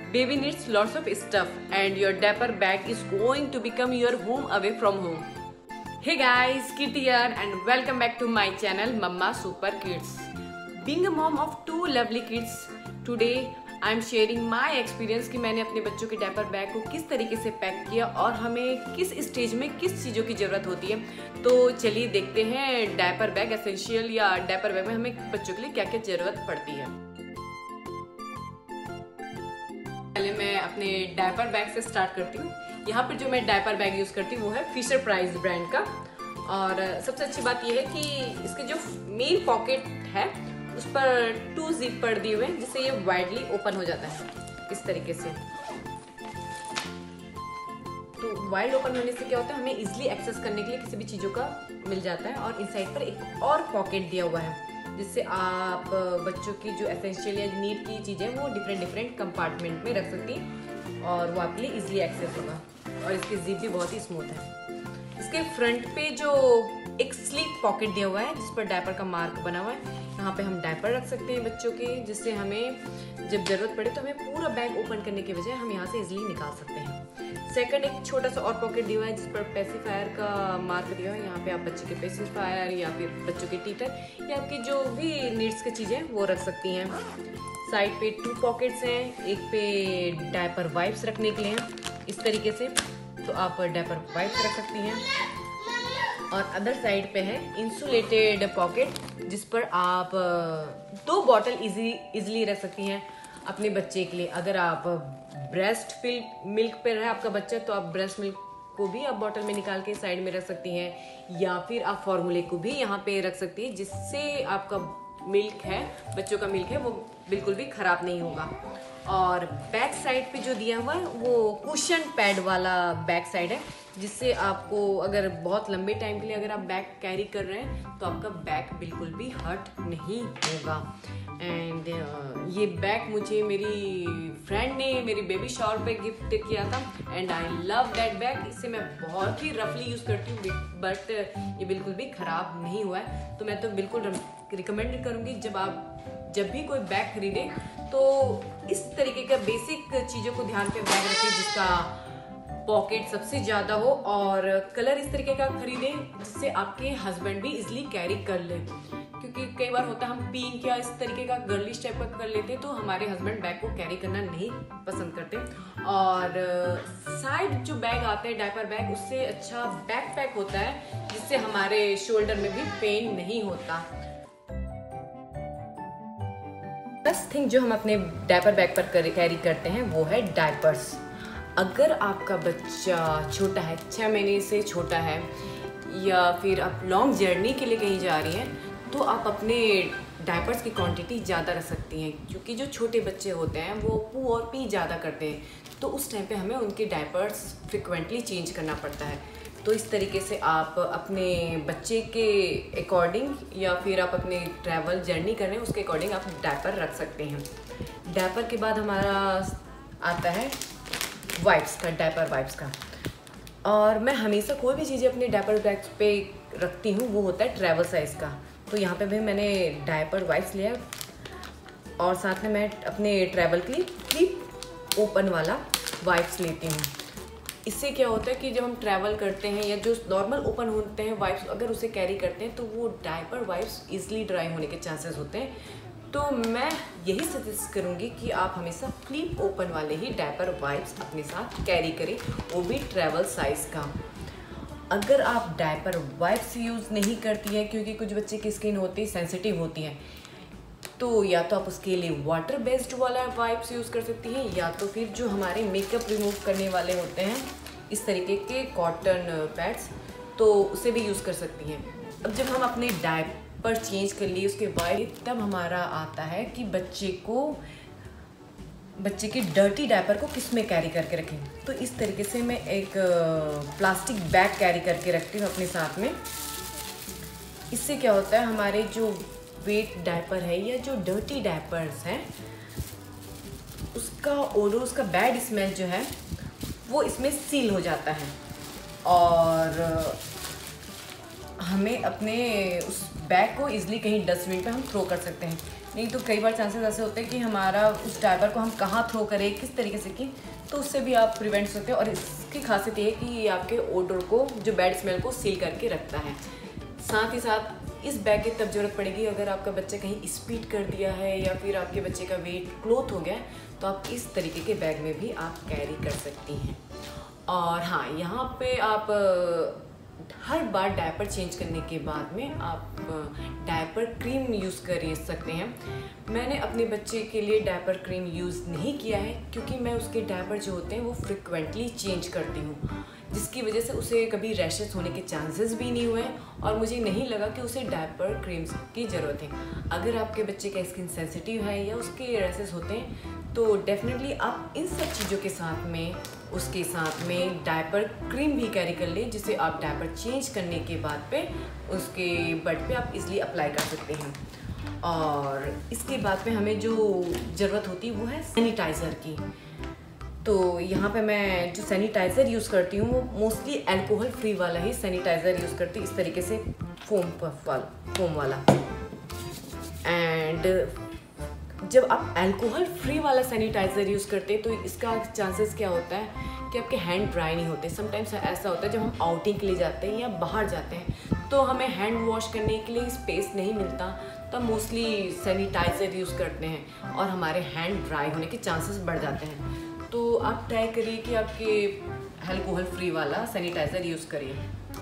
Baby needs lots of stuff and your diaper bag is going to become your home away from home. Hey guys, Kirti here and welcome back to my channel Mama Super Kids. Being a mom of two lovely kids, today I am sharing my experience कि मैंने अपने बच्चों के diaper bag को किस तरीके से pack किया और हमें किस स्टेज में किस चीज़ों की ज़रूरत होती है। तो चलिए देखते हैं डायपर बैग एसेंशियल या डायपर बैग में हमें बच्चों के लिए क्या क्या ज़रूरत पड़ती है। पहले मैं अपने डायपर बैग से स्टार्ट करती हूँ। यहाँ पर जो मैं डायपर बैग यूज़ करती हूँ वो है फिशर प्राइस ब्रांड का। और सबसे अच्छी बात यह है कि इसके जो मेन पॉकेट है उस पर 2 जिपर दिए हुए हैं जिससे ये वाइडली ओपन हो जाता है इस तरीके से। तो वाइड ओपन होने से क्या होता है, हमें इजीली एक्सेस करने के लिए किसी भी चीज़ों का मिल जाता है। और इनसाइड पर एक और पॉकेट दिया हुआ है जिससे आप बच्चों की जो एसेंशियल या नीड की चीज़ें वो डिफरेंट कंपार्टमेंट में रख सकती हैं और वो आपके लिए इजीली एक्सेस होगा। और इसकी जिप भी बहुत ही स्मूथ है। इसके फ्रंट पे जो एक स्लीप पॉकेट दिया हुआ है जिस पर डायपर का मार्क बना हुआ है, यहाँ पे हम डायपर रख सकते हैं बच्चों के, जिससे हमें जब ज़रूरत पड़े तो हमें पूरा बैग ओपन करने के बजाय हम यहाँ से इजीली निकाल सकते हैं। सेकंड, एक छोटा सा और पॉकेट दिया हुआ है जिस पर पेसिफायर का मार्क दिया हुआ है। यहाँ पे आप बच्चे के पेसिफायर या फिर बच्चों के टीथर या आपकी जो भी नीड्स की चीज़ें वो रख सकती हैं। साइड पे 2 पॉकेट्स हैं, एक पे डायपर वाइप्स रखने के लिए हैं इस तरीके से, तो आप डायपर वाइप्स रख सकती हैं। और अदर साइड पे है इंसुलेटेड पॉकेट जिस पर आप 2 बॉटल इजीली रख सकती हैं अपने बच्चे के लिए। अगर आप ब्रेस्ट मिल्क पे रहे आपका बच्चा तो आप ब्रेस्ट मिल्क को भी आप बॉटल में निकाल के साइड में रख सकती हैं, या फिर आप फॉर्मूले को भी यहाँ पे रख सकती हैं जिससे आपका मिल्क है, बच्चों का मिल्क है, वो बिल्कुल भी खराब नहीं होगा। और बैक साइड पे जो दिया हुआ है वो कुशन पैड वाला बैक साइड है जिससे आपको अगर बहुत लंबे टाइम के लिए अगर आप बैग कैरी कर रहे हैं तो आपका बैग बिल्कुल भी हर्ट नहीं होगा। एंड ये बैग मुझे मेरी फ्रेंड ने मेरी बेबी शावर पे गिफ्ट किया था and I love that bag. इसे मैं बहुत ही रफली यूज़ करती हूँ बट ये बिल्कुल भी ख़राब नहीं हुआ है। तो मैं तो बिल्कुल रिकमेंड करूँगी जब भी कोई बैग खरीदे तो इस तरीके का बेसिक चीज़ों को ध्यान पे बैग रखें जिसका पॉकेट सबसे ज़्यादा हो और कलर इस तरीके का खरीदें जिससे आपके हस्बैंड भी इजीली कैरी कर ले। क्योंकि कई बार होता है हम पिंक या इस तरीके का गर्लिश टाइप का कर लेते हैं तो हमारे हस्बैंड बैग को कैरी करना नहीं पसंद करते। और साइड जो बैग आते हैं डायपर बैग उससे अच्छा बैकपैक होता है जिससे हमारे शोल्डर में भी पेन नहीं होता। फर्स्ट थिंग जो हम अपने डायपर बैग पर कैरी करते हैं वो है डायपर्स। अगर आपका बच्चा छोटा है, 6 महीने से छोटा है, या फिर आप लॉन्ग जर्नी के लिए कहीं जा रही हैं तो आप अपने डायपर्स की क्वांटिटी ज़्यादा रख सकती हैं। क्योंकि जो छोटे बच्चे होते हैं वो पू और पी ज़्यादा करते हैं तो उस टाइम पे हमें उनके डायपर्स फ्रिक्वेंटली चेंज करना पड़ता है। तो इस तरीके से आप अपने बच्चे के अकॉर्डिंग या फिर आप अपने ट्रैवल जर्नी कर रहे हैं उसके अकॉर्डिंग आप डायपर रख सकते हैं। डायपर के बाद हमारा आता है वाइप्स का, डायपर वाइप्स का। और मैं हमेशा कोई भी चीज़ें अपने डायपर बैग पे रखती हूँ वो होता है ट्रैवल साइज़ का। तो यहाँ पे भी मैंने डायपर वाइप्स लिया और साथ में मैं अपने ट्रैवल के लिए क्लिप ओपन वाला वाइप्स लेती हूँ। इससे क्या होता है कि जब हम ट्रैवल करते हैं या जो नॉर्मल ओपन होते हैं वाइप्स अगर उसे कैरी करते हैं तो वो डायपर वाइप्स इजीली ड्राई होने के चांसेस होते हैं। तो मैं यही सजेस्ट करूँगी कि आप हमेशा क्लिप ओपन वाले ही डायपर वाइप्स अपने साथ कैरी करें, वो भी ट्रैवल साइज़ का। अगर आप डायपर वाइप्स यूज़ नहीं करती हैं क्योंकि कुछ बच्चे की स्किन होती है सेंसिटिव होती है तो या तो आप उसके लिए वाटर बेस्ड वाला वाइप्स यूज़ कर सकती हैं या तो फिर जो हमारे मेकअप रिमूव करने वाले होते हैं इस तरीके के कॉटन पैड्स तो उसे भी यूज़ कर सकती हैं। अब जब हम अपने डायपर चेंज कर लिए उसके बाद तब हमारा आता है कि बच्चे के डर्टी डायपर को किस में कैरी करके रखें। तो इस तरीके से मैं एक प्लास्टिक बैग कैरी करके रखती हूँ अपने साथ में। इससे क्या होता है हमारे जो वेट डायपर है या जो डर्टी डायपर्स हैं उसका ओडर, उसका बैड स्मेल जो है वो इसमें सील हो जाता है और हमें अपने उस बैग को ईजिली कहीं डस्टबिन पे हम थ्रो कर सकते हैं। नहीं तो कई बार चांसेस ऐसे होते हैं कि हमारा उस डायपर को हम कहाँ थ्रो करें, किस तरीके से की, तो उससे भी आप प्रिवेंट सकते हैं। और इसकी खासियत ये है कि ये आपके ओडर को, जो बैड स्मेल को सील करके रखता है। साथ ही साथ इस बैग की तब ज़रूरत पड़ेगी अगर आपका बच्चा कहीं स्पीड कर दिया है या फिर आपके बच्चे का वेट क्लोथ हो गया है, तो आप इस तरीके के बैग में भी आप कैरी कर सकती हैं। और हाँ, यहाँ पे आप हर बार डायपर चेंज करने के बाद में आप डायपर क्रीम यूज़ कर सकते हैं। मैंने अपने बच्चे के लिए डायपर क्रीम यूज़ नहीं किया है क्योंकि मैं उसके डायपर जो होते हैं वो फ्रिक्वेंटली चेंज करती हूँ, जिसकी वजह से उसे कभी रैशेस होने के चांसेस भी नहीं हुए और मुझे नहीं लगा कि उसे डायपर क्रीम्स की ज़रूरत है। अगर आपके बच्चे का स्किन सेंसिटिव है या उसके रैशेस होते हैं तो डेफिनेटली आप इन सब चीज़ों के साथ में उसके साथ में डायपर क्रीम भी कैरी कर लें, जिसे आप डायपर चेंज करने के बाद पे उसके बट पे आप इजीली अप्लाई कर सकते हैं। और इसके बाद में हमें जो ज़रूरत होती है वो है सैनिटाइज़र की। तो यहाँ पे मैं जो सैनिटाइज़र यूज़ करती हूँ वो मोस्टली अल्कोहल फ्री वाला ही सैनिटाइज़र यूज़ करती हूँ, इस तरीके से फोम वाला। एंड जब आप अल्कोहल फ्री वाला सैनिटाइज़र यूज़ करते हैं तो इसका चांसेस क्या होता है कि आपके हैंड ड्राई नहीं होते। समटाइम्स ऐसा होता है जब हम आउटिंग के लिए जाते हैं या बाहर जाते हैं तो हमें हैंड वॉश करने के लिए स्पेस नहीं मिलता, तो मोस्टली सैनिटाइज़र यूज़ करते हैं और हमारे हैंड ड्राई होने के चांसेस बढ़ जाते हैं। तो आप ट्राई करिए कि आपके अल्कोहल फ्री वाला सैनिटाइज़र यूज़ करिए।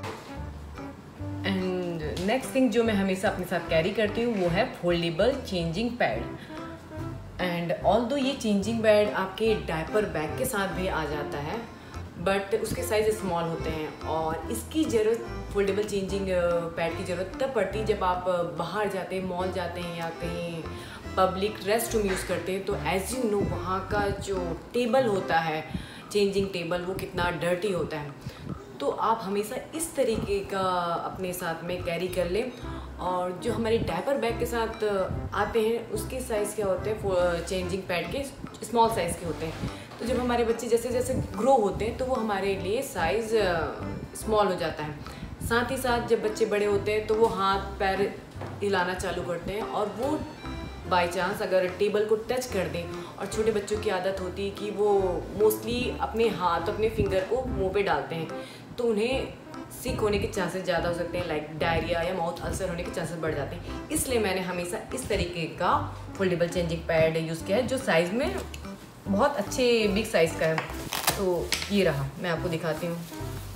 एंड नेक्स्ट थिंग जो मैं हमेशा अपने साथ कैरी करती हूँ वो है foldable changing pad. And although ये चेंजिंग पैड आपके डायपर बैग के साथ भी आ जाता है, बट उसके साइज़ स्मॉल होते हैं और इसकी ज़रूरत, फोल्डेबल चेंजिंग पैड की ज़रूरत तब पड़ती है जब आप बाहर जाते हैं, मॉल जाते हैं या कहीं पब्लिक रेस्ट रूम यूज़ करते हैं। तो एज यू नो वहाँ का जो टेबल होता है, चेंजिंग टेबल, वो कितना डर्टी होता है। तो आप हमेशा इस तरीके का अपने साथ में कैरी कर लें। और जो हमारे डायपर बैग के साथ आते हैं उसके साइज़ क्या होते हैं, चेंजिंग पैड के स्मॉल साइज़ के होते हैं। तो जब हमारे बच्चे जैसे जैसे ग्रो होते हैं तो वो हमारे लिए साइज़ स्मॉल हो जाता है। साथ ही साथ जब बच्चे बड़े होते हैं तो वो हाथ पैर हिलाना चालू करते हैं और वो बाय चांस अगर टेबल को टच कर दें, और छोटे बच्चों की आदत होती है कि वो मोस्टली अपने हाथ, अपने फिंगर को मुंह पे डालते हैं, तो उन्हें सिक होने के चांसेस ज़्यादा हो सकते हैं, लाइक डायरिया या माउथ अल्सर होने के चांसेस बढ़ जाते हैं। इसलिए मैंने हमेशा इस तरीके का फोल्डेबल चेंजिंग पैड यूज़ किया है जो साइज़ में बहुत अच्छे बिग साइज़ का है। तो ये रहा, मैं आपको दिखाती हूँ।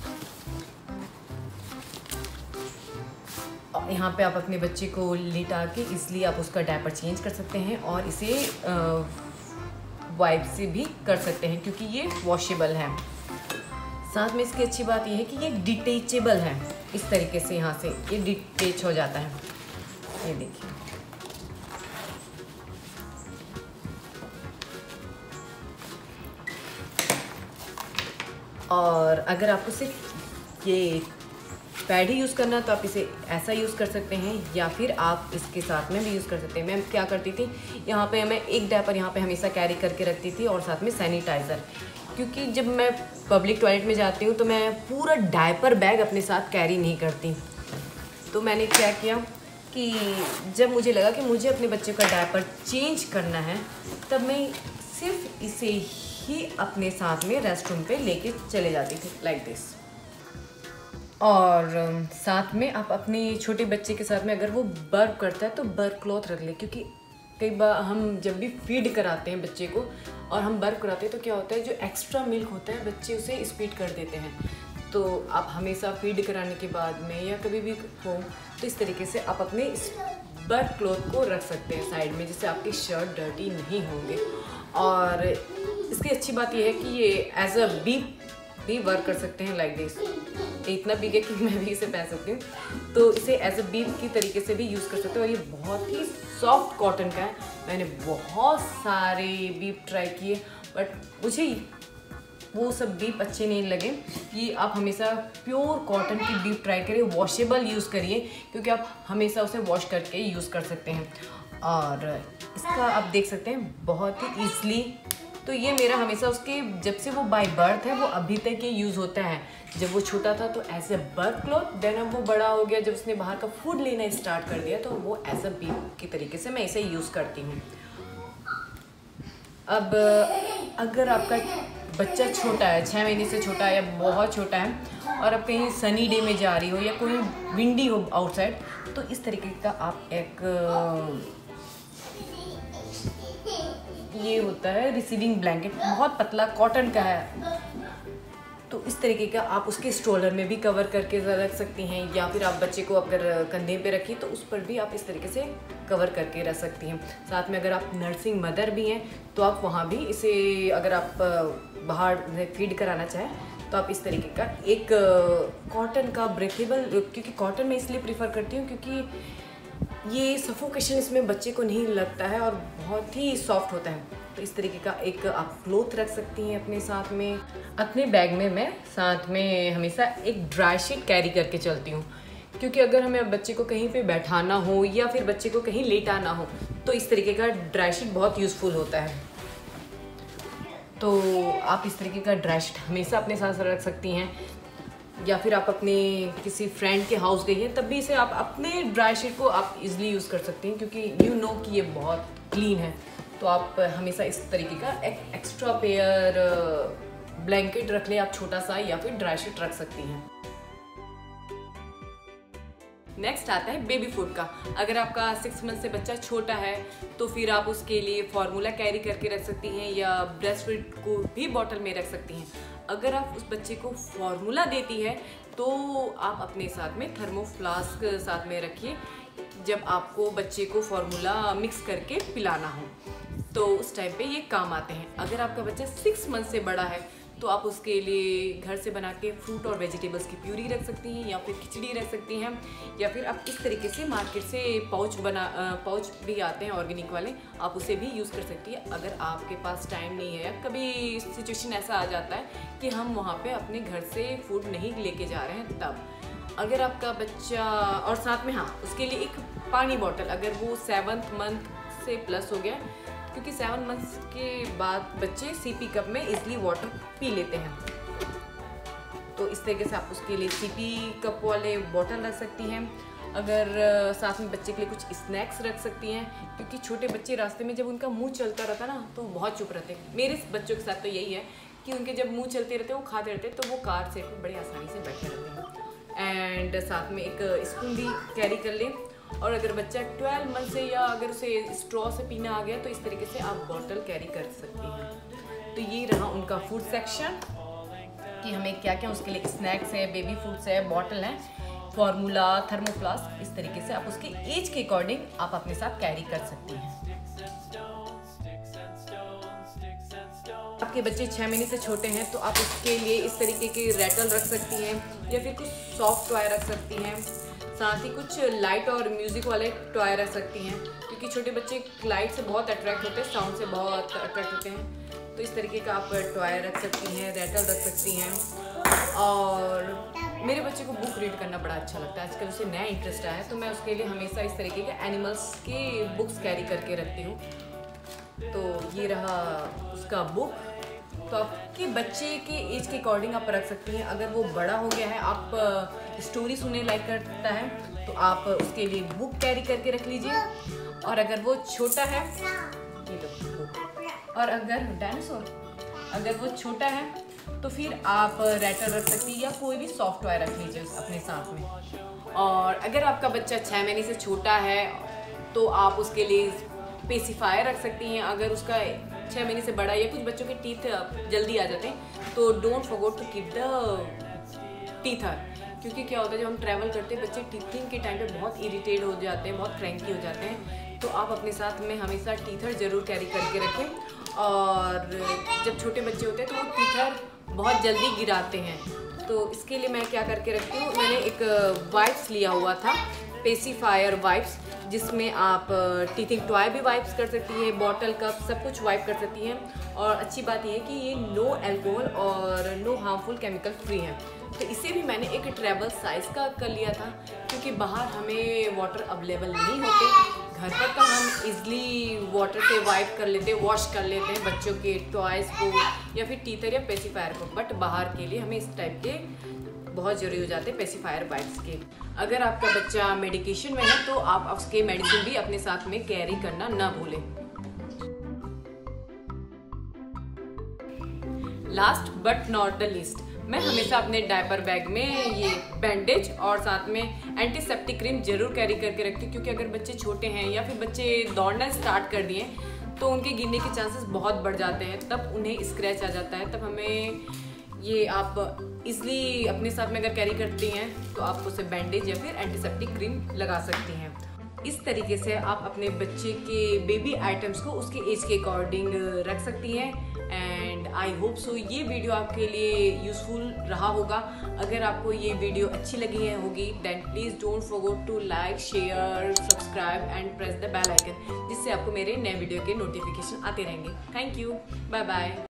यहाँ पे आप अपने बच्चे को लिटा के इसलिए आप उसका डायपर चेंज कर सकते हैं और इसे वाइप से भी कर सकते हैं क्योंकि ये वॉशेबल है। साथ में इसकी अच्छी बात यह है कि ये डिटेचेबल है, इस तरीके से यहाँ से ये डिटेच हो जाता है। ये देखिए, और अगर आपको सिर्फ ये पैड ही यूज़ करना तो आप इसे ऐसा यूज़ कर सकते हैं या फिर आप इसके साथ में भी यूज़ कर सकते हैं। मैं क्या करती थी, यहाँ पे मैं एक डायपर यहाँ पे हमेशा कैरी करके रखती थी और साथ में सैनिटाइज़र, क्योंकि जब मैं पब्लिक टॉयलेट में जाती हूँ तो मैं पूरा डायपर बैग अपने साथ कैरी नहीं करती। तो मैंने क्या किया कि जब मुझे लगा कि मुझे अपने बच्चे का डायपर चेंज करना है तब मैं सिर्फ इसे ही अपने साथ में रेस्ट रूम पे लेके चले जाती थी, लाइक दिस। और साथ में आप अपने छोटे बच्चे के साथ में अगर वो बर्प करता है तो बर्प क्लॉथ रख ले, क्योंकि कई बार हम जब भी फीड कराते हैं बच्चे को और हम बर्प कराते हैं तो क्या होता है, जो एक्स्ट्रा मिल्क होता है बच्चे उसे स्पीड कर देते हैं। तो आप हमेशा फीड कराने के बाद में या कभी भी हो तो इस तरीके से आप अपने इस बर्प क्लॉथ को रख सकते हैं साइड में, जिससे आपके शर्ट डर्टी नहीं होंगे। और इसकी अच्छी बात यह है कि ये एज अ बीप भी वर्क कर सकते हैं, लाइक दिस। इतना बिग है कि मैं भी इसे पहन सकती हूँ, तो इसे एज अ बीप की तरीके से भी यूज़ कर सकते हो। और ये बहुत ही सॉफ्ट कॉटन का है। मैंने बहुत सारे बीप ट्राई किए बट मुझे वो सब बीप अच्छे नहीं लगे। कि आप हमेशा प्योर कॉटन की बीप ट्राई करिए, वॉशेबल यूज़ करिए, क्योंकि आप हमेशा उसे वॉश करके यूज़ कर सकते हैं। और इसका आप देख सकते हैं बहुत ही ईजली तो ये मेरा हमेशा उसके जब से वो बाय बर्थ है वो अभी तक ये यूज़ होता है। जब वो छोटा था तो as a burp cloth, then अब वो बड़ा हो गया, जब उसने बाहर का फूड लेना स्टार्ट कर दिया तो वो एज अ बेबी की तरीके से मैं इसे यूज़ करती हूँ। अब अगर आपका बच्चा छोटा है, 6 महीने से छोटा है या बहुत छोटा है और आप कहीं सनी डे में जा रही हो या कोई विंडी हो आउटसाइड, तो इस तरीके का आप एक ये होता है रिसीविंग ब्लैंकेट, बहुत पतला कॉटन का है, तो इस तरीके का आप उसके स्ट्रोलर में भी कवर करके रख सकती हैं, या फिर आप बच्चे को अगर कंधे पे रखी तो उस पर भी आप इस तरीके से कवर करके रख सकती हैं। साथ में अगर आप नर्सिंग मदर भी हैं तो आप वहाँ भी इसे, अगर आप बाहर फीड कराना चाहें तो आप इस तरीके का एक कॉटन का ब्रेथेबल, क्योंकि कॉटन मैं इसलिए प्रीफर करती हूँ क्योंकि ये सफोकेशन इसमें बच्चे को नहीं लगता है और बहुत ही सॉफ्ट होता है। तो इस तरीके का एक आप क्लोथ रख सकती हैं अपने साथ में। अपने बैग में मैं साथ में हमेशा एक ड्राई शीट कैरी करके चलती हूँ, क्योंकि अगर हमें बच्चे को कहीं पे बैठाना हो या फिर बच्चे को कहीं लेटाना हो तो इस तरीके का ड्राई शीट बहुत यूज़फुल होता है। तो आप इस तरीके का ड्राई शीट हमेशा अपने साथ रख सकती हैं, या फिर आप अपने किसी फ्रेंड के हाउस गई हैं तब भी इसे आप अपने ड्राई शीट को आप इजीली यूज़ कर सकती हैं, क्योंकि यू नो कि ये बहुत क्लीन है। तो आप हमेशा इस तरीके का एक एक्स्ट्रा पेयर ब्लैंकेट रख ले आप छोटा सा, या फिर ड्राई शीट रख सकती हैं। नेक्स्ट आता है बेबी फूड का। अगर आपका 6 मंथ से बच्चा छोटा है तो फिर आप उसके लिए फार्मूला कैरी करके रख सकती हैं, या ब्रेस्ट फीड को भी बॉटल में रख सकती हैं। अगर आप उस बच्चे को फार्मूला देती है तो आप अपने साथ में थर्मोफ्लास्क साथ में रखिए, जब आपको बच्चे को फार्मूला मिक्स करके पिलाना हो तो उस टाइम पे ये काम आते हैं। अगर आपका बच्चा 6 मंथ से बड़ा है तो आप उसके लिए घर से बना के फ्रूट और वेजिटेबल्स की प्यूरी रख सकती हैं, या फिर खिचड़ी रख सकती हैं, या फिर आप इस तरीके से मार्केट से पाउच भी आते हैं ऑर्गेनिक वाले, आप उसे भी यूज़ कर सकती है। अगर आपके पास टाइम नहीं है, कभी सिचुएशन ऐसा आ जाता है कि हम वहाँ पे अपने घर से फूड नहीं लेके जा रहे हैं, तब अगर आपका बच्चा, और साथ में हाँ उसके लिए एक पानी बॉटल, अगर वो 7th मंथ से प्लस हो गया, क्योंकि 7 मंथ्स के बाद बच्चे सीपी कप में इजली वाटर पी लेते हैं, तो इस तरीके से आप उसके लिए सीपी कप वाले बॉटल रख सकती हैं। अगर साथ में बच्चे के लिए कुछ स्नैक्स रख सकती हैं, क्योंकि छोटे बच्चे रास्ते में जब उनका मुंह चलता रहता ना तो बहुत चुप रहते हैं। मेरे बच्चों के साथ तो यही है कि उनके जब मुंह चलते रहते हैं, वो खाते रहते हैं, तो वो कार सीट पर बड़ी आसानी से बैठे रहते हैं। एंड साथ में एक स्पून भी कैरी कर लें। और अगर बच्चा 12 मंथ से, या अगर उसे स्ट्रॉ से पीना आ गया, तो इस तरीके से आप बॉटल कैरी कर सकती हैं। तो ये रहा उनका फूड सेक्शन कि हमें क्या क्या उसके लिए स्नैक्स है, बेबी फूड्स है, बॉटल है, फार्मूला, थर्मोफ्लास्क, इस तरीके से आप उसके एज के अकॉर्डिंग आप अपने साथ कैरी कर सकती हैं। आपके बच्चे 6 महीने से छोटे हैं तो आप उसके लिए इस तरीके के रैटल रख सकती हैं, या फिर कुछ सॉफ्ट टॉय रख सकती हैं। साथ ही कुछ लाइट और म्यूज़िक वाले टॉय रख सकती हैं, क्योंकि छोटे बच्चे लाइट से बहुत अट्रैक्ट होते हैं, साउंड से बहुत अट्रैक्ट होते हैं। तो इस तरीके का आप टॉय रख सकती हैं, रैटल रख सकती हैं। और मेरे बच्चे को बुक रीड करना बड़ा अच्छा लगता है, आजकल उसे नया इंटरेस्ट आया है, तो मैं उसके लिए हमेशा इस तरीके के एनिमल्स के बुक्स कैरी करके रखती हूँ। तो ये रहा उसका बुक। तो आपके बच्चे के एज के अकॉर्डिंग आप रख सकती हैं। अगर वो बड़ा हो गया है, आप स्टोरी सुनने लाइक करता है, तो आप उसके लिए बुक कैरी करके रख लीजिए। और अगर वो छोटा है, ये लो बुक। और अगर डायनासोर, अगर वो छोटा है तो फिर आप रैटल रख सकती है, या कोई भी सॉफ्ट टॉय रख लीजिए अपने साथ में। और अगर आपका बच्चा 6 महीने से छोटा है तो आप उसके लिए पेसिफायर रख सकती हैं। अगर उसका 6 महीने से बड़ा, या कुछ बच्चों के टीथ जल्दी आ जाते हैं, तो don't forget to keep the teether, क्योंकि क्या होता है जब हम ट्रैवल करते हैं बच्चे टीथिंग के टाइम पे बहुत इरिटेट हो जाते हैं, बहुत क्रैंकी हो जाते हैं। तो आप अपने साथ में हमेशा टीथर ज़रूर कैरी करके रखें। और जब छोटे बच्चे होते हैं तो वो टीथर बहुत जल्दी गिराते हैं, तो इसके लिए मैं क्या करके रखती हूँ, मैंने एक वाइप्स लिया हुआ था, पेसिफायर वाइप्स, जिसमें आप टीथिंग टॉय भी वाइप्स कर सकती है, बॉटल कप सब कुछ वाइप कर सकती हैं। और अच्छी बात यह है कि ये नो अल्कोहल और नो हार्मफुल केमिकल फ्री है। तो इसे भी मैंने एक ट्रैवल साइज़ का कर लिया था, क्योंकि बाहर हमें वाटर अवेलेबल नहीं होते, घर पर तो हम इजली वाटर से वाइप कर लेते हैं, वॉश कर लेते हैं बच्चों के टॉयज़ को या फिर टीथर या पेसिफायर को, बट बाहर के लिए हमें इस टाइप के बहुत ज़रूरी हो जाते हैं पेसिफायर वाइप्स के। अगर आपका बच्चा मेडिकेशन में है तो आप उसके मेडिसिन भी अपने साथ में कैरी करना ना भूलें। Last but not the least, मैं हमेशा अपने डायपर बैग में ये बैंडेज और साथ में एंटीसेप्टिक क्रीम जरूर कैरी करके रखती हूँ, क्योंकि अगर बच्चे छोटे हैं या फिर बच्चे दौड़ना स्टार्ट कर दिए तो उनके गिरने के चांसेस बहुत बढ़ जाते हैं, तब उन्हें स्क्रैच आ जाता है। तब हमें ये आप इजली अपने साथ में अगर कैरी करती हैं तो आप उसे बैंडेज या फिर एंटीसेप्टिक क्रीम लगा सकती हैं। इस तरीके से आप अपने बच्चे के बेबी आइटम्स को उसके एज के अकॉर्डिंग रख सकती हैं। एंड आई होप सो ये वीडियो आपके लिए यूजफुल रहा होगा। अगर आपको ये वीडियो अच्छी लगी है होगी then please don't forget to like, share, subscribe and press the bell icon, जिससे आपको मेरे नए वीडियो के नोटिफिकेशन आते रहेंगे। Thank you, bye bye.